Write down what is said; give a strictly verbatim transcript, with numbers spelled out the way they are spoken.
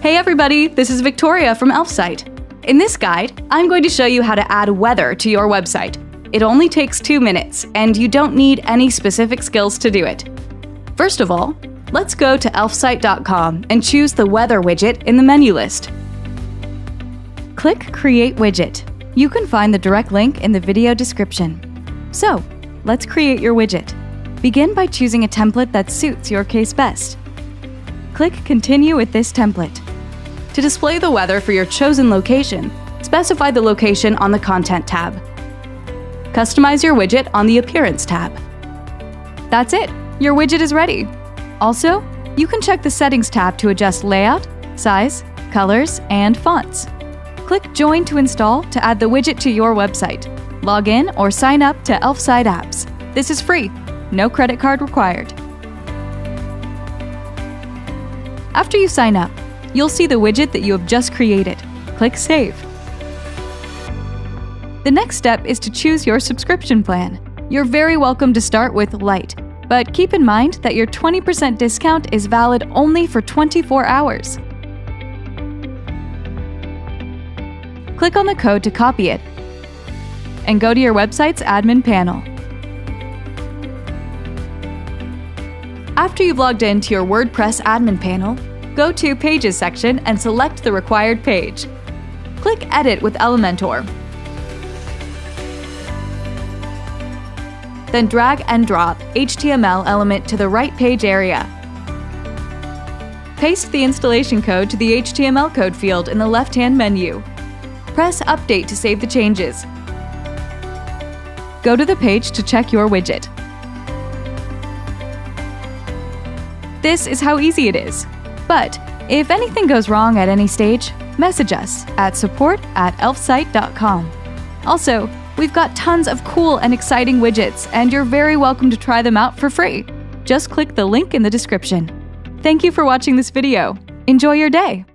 Hey everybody, this is Victoria from Elfsight. In this guide, I'm going to show you how to add weather to your website. It only takes two minutes, and you don't need any specific skills to do it. First of all, let's go to elfsight dot com and choose the weather widget in the menu list. Click Create Widget. You can find the direct link in the video description. So, let's create your widget. Begin by choosing a template that suits your case best. Click Continue with this template. To display the weather for your chosen location, specify the location on the Content tab. Customize your widget on the Appearance tab. That's it! Your widget is ready! Also, you can check the Settings tab to adjust layout, size, colors, and fonts. Click Join to install to add the widget to your website. Log in or sign up to Elfsight apps. This is free, no credit card required. After you sign up, you'll see the widget that you have just created. Click Save. The next step is to choose your subscription plan. You're very welcome to start with Lite, but keep in mind that your twenty percent discount is valid only for twenty-four hours. Click on the code to copy it, and go to your website's admin panel. After you've logged into your WordPress admin panel, go to Pages section and select the required page. Click Edit with Elementor. Then drag and drop H T M L element to the right page area. Paste the installation code to the H T M L code field in the left-hand menu. Press Update to save the changes. Go to the page to check your widget. This is how easy it is. But if anything goes wrong at any stage, message us at support at elfsight dot com. Also, we've got tons of cool and exciting widgets, and you're very welcome to try them out for free. Just click the link in the description. Thank you for watching this video. Enjoy your day!